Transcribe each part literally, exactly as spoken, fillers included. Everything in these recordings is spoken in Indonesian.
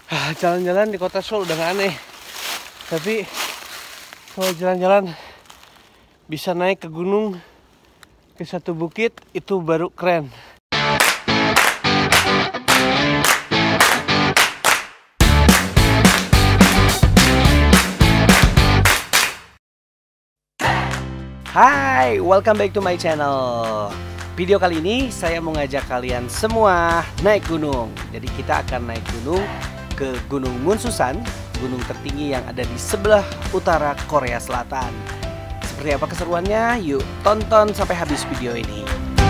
Jalan-jalan di kota Seoul udah gak aneh, tapi kalau jalan-jalan bisa naik ke gunung, ke satu bukit, itu baru keren. Hai, welcome back to my channel. Video kali ini saya mau ngajak kalian semua naik gunung. Jadi kita akan naik gunung ke Gunung Munsusan, gunung tertinggi yang ada di sebelah utara Korea Selatan. Seperti apa keseruannya? Yuk tonton sampai habis video ini.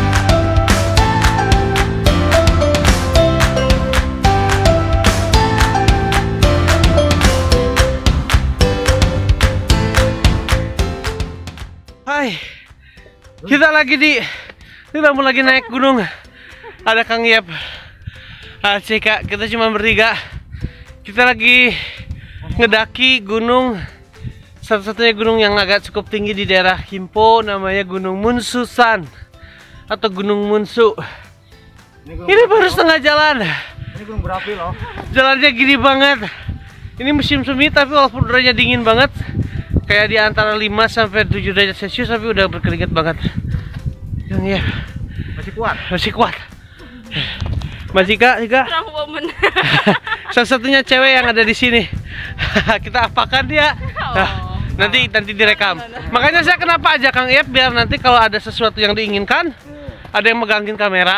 Hai, kita lagi di, kita mau lagi naik gunung. Ada Kang Yep, ah, Cika, kita cuma bertiga. Kita lagi ngedaki gunung, satu-satunya gunung yang agak cukup tinggi di daerah Gimpo, namanya Gunung Munsusan atau Gunung Munsu. Ini, Ini baru setengah jalan. Ini gunung berapi loh. Jalannya gini banget. Ini musim semi tapi walaupun udaranya dingin banget, kayak di antara lima sampai tujuh derajat Celcius, tapi udah berkeringat banget. Yang ya Masih kuat. masih kuat. Mbak Cika, Cika. Satu-satunya cewek yang ada di sini. Kita apakan dia? Nah, nanti nanti direkam. Makanya saya kenapa aja Kang Yep, biar nanti kalau ada sesuatu yang diinginkan, ada yang megangin kamera.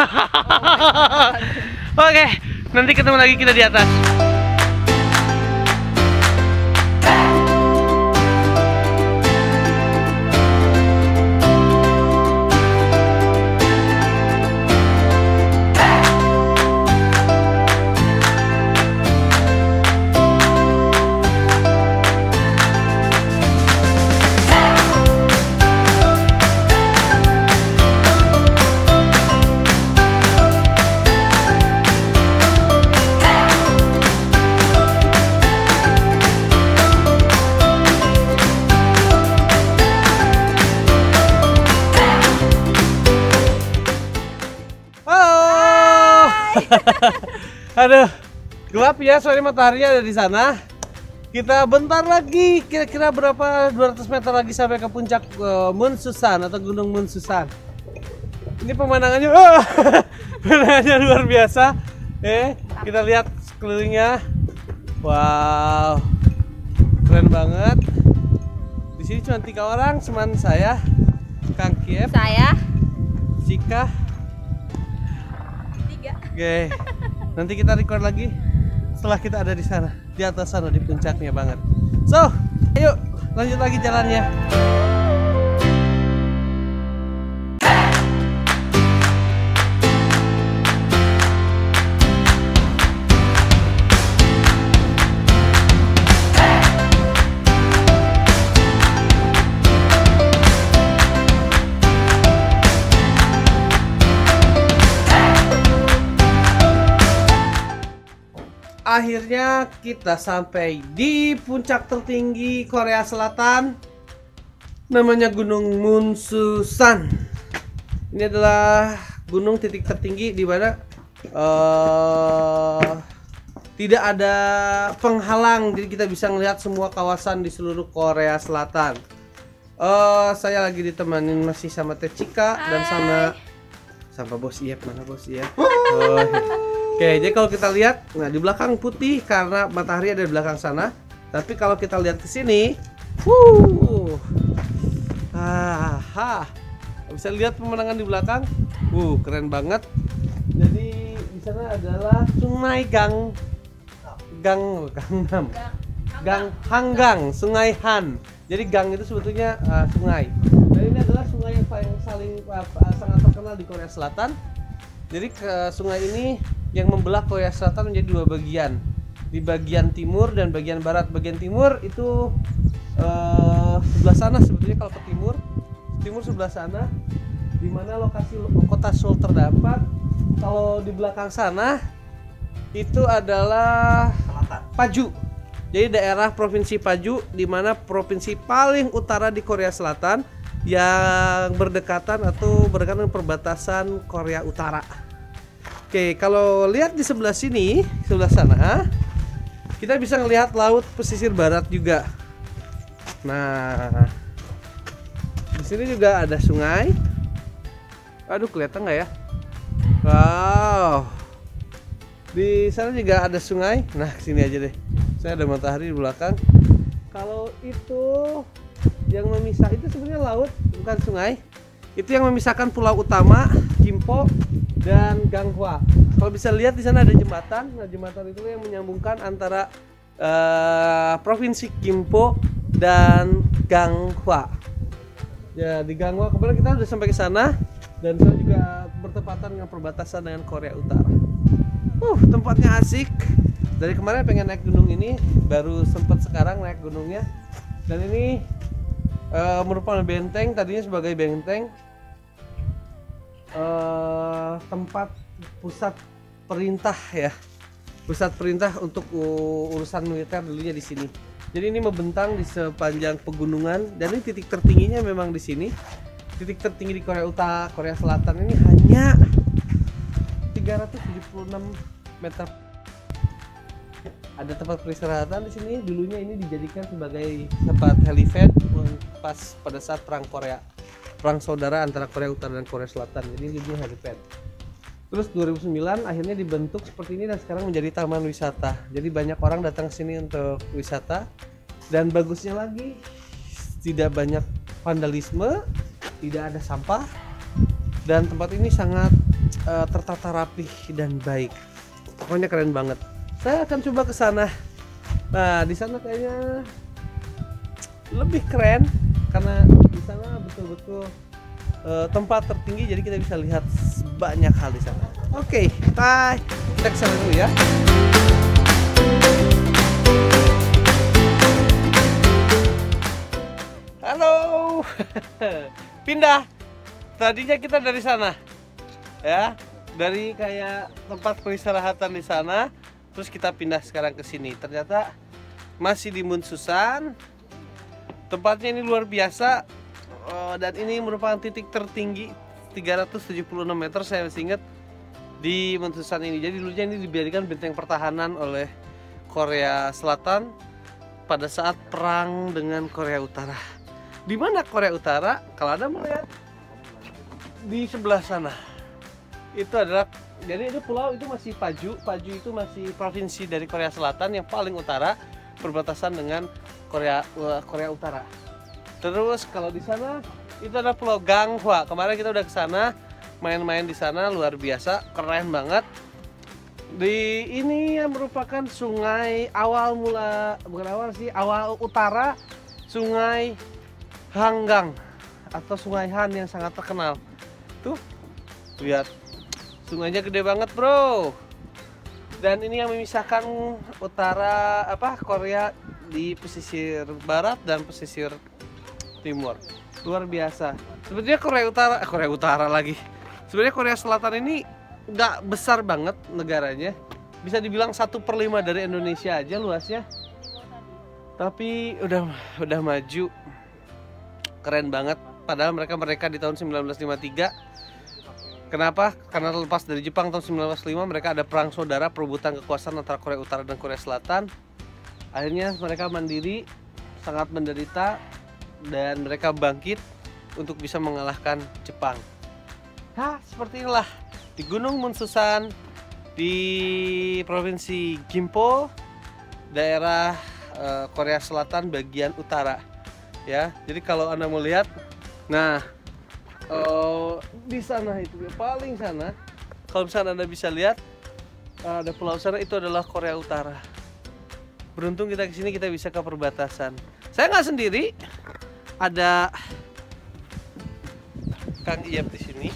Oke, nanti ketemu lagi kita di atas. Aduh, gelap ya, soalnya matahari ada di sana. Kita bentar lagi, kira-kira berapa dua ratus meter lagi sampai ke puncak uh, Munsusan atau Gunung Munsusan. Ini pemandangannya, oh, pemandangannya luar biasa. Eh, kita lihat sekelilingnya. Wow, keren banget. Di sini cuma tiga orang, teman saya, Kang Yep, saya, Cika. tiga. Oke, nanti kita record lagi setelah kita ada di sana, di atas sana, di puncaknya banget. So, ayo lanjut lagi jalannya. Akhirnya kita sampai di puncak tertinggi Korea Selatan, namanya Gunung Munsusan. Ini adalah gunung titik tertinggi di mana uh, tidak ada penghalang, jadi kita bisa melihat semua kawasan di seluruh Korea Selatan. Uh, saya lagi ditemanin masih sama Teh Cika dan sama sama Bos Yep. Mana Bos Yep? Oh, oke, jadi kalau kita lihat, nah di belakang putih karena matahari ada di belakang sana. Tapi kalau kita lihat ke sini, wuh, ah, bisa lihat pemandangan di belakang, wuh, keren banget. Jadi di sana adalah Sungai Gang, Gang, Gangnam, Gang Hanggang, Sungai Han. Jadi gang itu sebetulnya uh, sungai. Dan ini adalah sungai yang paling saling uh, sangat terkenal di Korea Selatan. Jadi ke sungai ini yang membelah Korea Selatan menjadi dua bagian, di bagian timur dan bagian barat. Bagian timur itu uh, sebelah sana sebetulnya, kalau ke timur, timur sebelah sana, di mana lokasi kota Seoul terdapat. Kalau di belakang sana itu adalah Paju. Jadi daerah provinsi Paju, di mana provinsi paling utara di Korea Selatan yang berdekatan atau berdekatan dengan perbatasan Korea Utara. Oke, kalau lihat di sebelah sini, sebelah sana, kita bisa ngelihat laut pesisir barat juga. Nah, di sini juga ada sungai. Aduh, kelihatan nggak ya? Wow. Di sana juga ada sungai. Nah, sini aja deh. Saya ada matahari di belakang. Kalau itu yang memisah itu sebenarnya laut, bukan sungai. Itu yang memisahkan pulau utama Gimpo dan Ganghwa. Kalau bisa lihat di sana ada jembatan. Nah, jembatan itu yang menyambungkan antara uh, provinsi Gimpo dan Ganghwa. Ya, di Ganghwa kebetulan kita sudah sampai ke sana dan saya juga bertepatan dengan perbatasan dengan Korea Utara. Uh, tempatnya asik. Dari kemarin pengen naik gunung ini, baru sempat sekarang naik gunungnya. Dan ini uh, merupakan benteng, tadinya sebagai benteng uh, tempat pusat perintah ya, pusat perintah untuk uh, urusan militer dulunya di sini. Jadi ini membentang di sepanjang pegunungan dan ini titik tertingginya memang di sini. Titik tertinggi di Korea Utara, Korea Selatan ini hanya tiga ratus tujuh puluh enam meter. Ada tempat peristirahatan di sini. Dulunya ini dijadikan sebagai tempat helipad pas pada saat perang Korea, perang saudara antara Korea Utara dan Korea Selatan. Jadi ini helipad. Terus dua ribu sembilan akhirnya dibentuk seperti ini dan sekarang menjadi taman wisata. Jadi banyak orang datang ke sini untuk wisata. Dan bagusnya lagi tidak banyak vandalisme, tidak ada sampah, dan tempat ini sangat uh, tertata rapih dan baik. Pokoknya keren banget. Saya akan coba ke sana. Nah, di sana kayaknya lebih keren karena di sana betul-betul uh, tempat tertinggi, jadi kita bisa lihat banyak hal di sana. Oke, okay, bye. Kita ke sana dulu ya. Halo. Pindah. Tadinya kita dari sana. Ya, dari kayak tempat peristirahatan di sana. Terus kita pindah sekarang ke sini. Ternyata masih di Munsusan. Tempatnya ini luar biasa. Uh, dan ini merupakan titik tertinggi tiga ratus tujuh puluh enam meter, saya masih ingat, di Munsusan ini. Jadi dulunya ini dijadikan benteng pertahanan oleh Korea Selatan pada saat perang dengan Korea Utara. Di mana Korea Utara? Kalau Anda melihat di sebelah sana, itu adalah, jadi itu pulau itu masih Paju. Paju itu masih provinsi dari Korea Selatan yang paling utara, berbatasan dengan Korea uh, Korea Utara. Terus kalau di sana itu ada Pulau Ganghwa. Kemarin kita udah ke sana, main-main di sana, luar biasa, keren banget. Di ini yang merupakan sungai awal mula, bukan awal sih, awal utara Sungai Hanggang atau Sungai Han yang sangat terkenal. Tuh, lihat. Sungainya gede banget, bro. Dan ini yang memisahkan utara apa Korea di pesisir barat dan pesisir timur. Luar biasa. Sebenarnya Korea Utara, eh, Korea Utara lagi. Sebenarnya Korea Selatan ini nggak besar banget negaranya. Bisa dibilang satu per lima dari Indonesia aja luasnya. Tapi udah udah maju. Keren banget. Padahal mereka mereka di tahun sembilan belas lima puluh tiga. Kenapa? Karena lepas dari Jepang tahun sembilan belas lima, mereka ada perang saudara, perebutan kekuasaan antara Korea Utara dan Korea Selatan. Akhirnya mereka mandiri, sangat menderita, dan mereka bangkit untuk bisa mengalahkan Jepang. Hah, seperti inilah di Gunung Munsusan di provinsi Gimpo, daerah uh, Korea Selatan bagian utara. Ya, jadi kalau Anda mau lihat, nah. Oh, di sana itu paling sana. Kalau misalnya Anda bisa lihat ada pulau sana, itu adalah Korea Utara. Beruntung kita kesini, kita bisa ke perbatasan. Saya nggak sendiri, ada Kang Iyap di sini.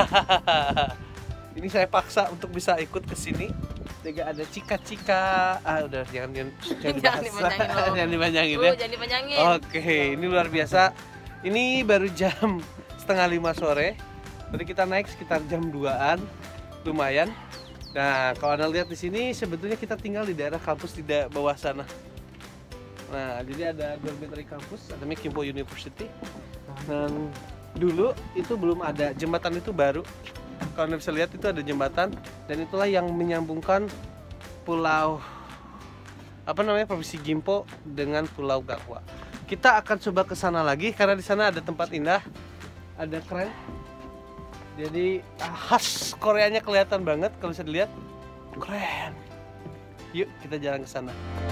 Ini saya paksa untuk bisa ikut ke sini. Juga ada Cika-Cika. Ah, udah jangan jangan, jangan dibahas. Jangan dipanjangin ya. Jangan dipanjangin. Oke, ini luar biasa. Ini baru jam setengah lima sore, tadi kita naik sekitar jam duaan, lumayan. Nah, kalau Anda lihat di sini, sebetulnya kita tinggal di daerah kampus di bawah sana. Nah, jadi ada dormitory kampus, ada Gimpo University. Dan dulu itu belum ada, jembatan itu baru. Kalau Anda bisa lihat itu ada jembatan, dan itulah yang menyambungkan pulau apa namanya Provinsi Gimpo dengan Pulau Ganghwa. Kita akan coba ke sana lagi karena di sana ada tempat indah, ada keren. Jadi khas Koreanya kelihatan banget kalau bisa dilihat. Keren. Yuk kita jalan ke sana.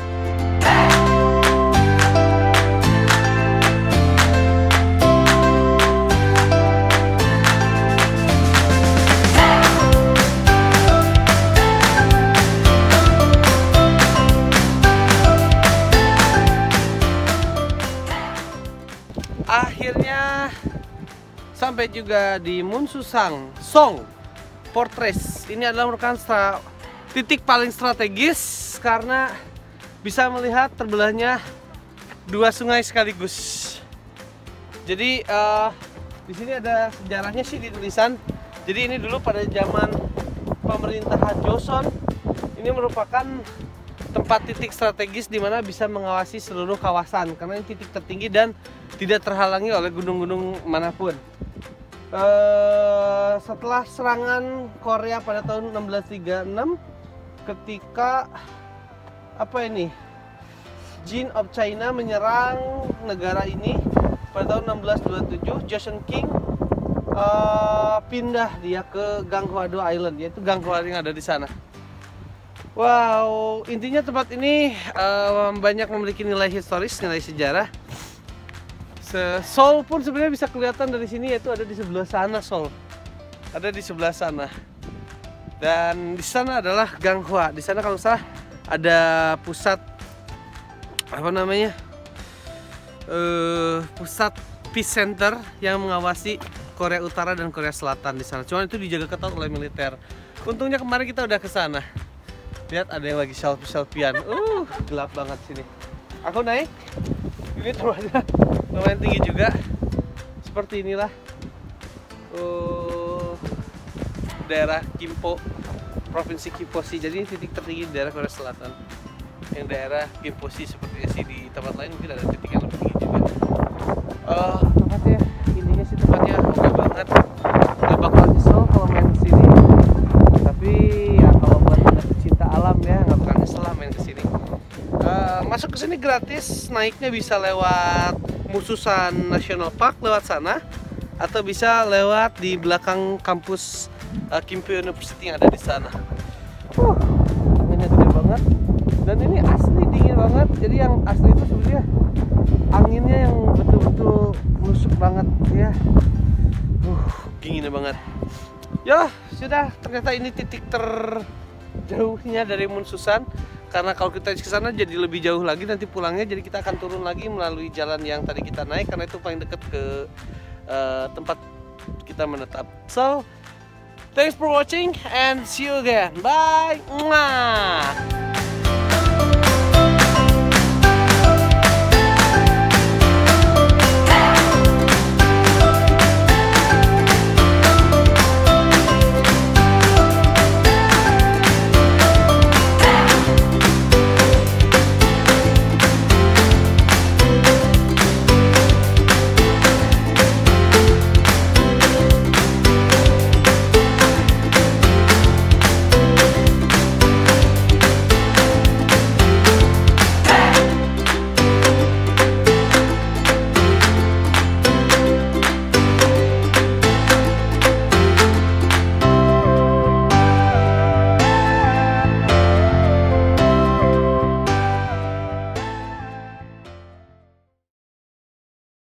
Akhirnya sampai juga di Munsusang Song Fortress. Ini adalah merupakan titik paling strategis karena bisa melihat terbelahnya dua sungai sekaligus. Jadi uh, di sini ada sejarahnya sih di tulisan. Jadi ini dulu pada zaman pemerintahan Joseon, ini merupakan tempat titik strategis di mana bisa mengawasi seluruh kawasan karena ini titik tertinggi dan tidak terhalangi oleh gunung-gunung manapun. Uh, setelah serangan Korea pada tahun enam belas tiga puluh enam, ketika apa ini Jin of China menyerang negara ini pada tahun enam belas dua puluh tujuh, Joseon King uh, pindah dia ke Ganghwa-do Island, yaitu Ganghwa yang ada di sana. Wow, intinya tempat ini uh, banyak memiliki nilai historis, nilai sejarah. Seoul pun sebenarnya bisa kelihatan dari sini, yaitu ada di sebelah sana Seoul. Ada di sebelah sana. Dan di sana adalah Ganghwa. Di sana kalau salah ada pusat apa namanya? Uh, pusat peace center yang mengawasi Korea Utara dan Korea Selatan di sana. Cuma itu dijaga ketat oleh militer. Untungnya kemarin kita udah ke sana. Lihat ada yang lagi selfie-selfian. Uh, gelap banget sini. Aku naik. Ini tempatnya lumayan tinggi juga. Seperti inilah. Uh, daerah Gimpo, Provinsi Gimposi. Jadi ini titik tertinggi di daerah Korea Selatan. Yang daerah Gimposi seperti sih di tempat lain mungkin ada titik yang lebih tinggi juga. Uh, tempatnya, intinya sih tempatnya oke banget. Gak bakal nyesel kalau main ke sini. Tapi ya kalau buat pecinta alam ya nggak bakal nyesel lah main ke sini. Uh, masuk ke sini gratis, naiknya bisa lewat Munsusan National Park lewat sana, atau bisa lewat di belakang kampus uh, Gimpo University yang ada di sana. Uh, anginnya gede banget, dan ini asli dingin banget. Jadi yang asli itu sebenarnya anginnya yang betul-betul menusuk banget ya. Uh, dinginnya banget. Ya sudah, ternyata ini titik terjauhnya dari Munsusan. Karena kalau kita ke sana jadi lebih jauh lagi nanti pulangnya, jadi kita akan turun lagi melalui jalan yang tadi kita naik karena itu paling dekat ke uh, tempat kita menetap. So, thanks for watching and see you again. Bye. Mwah.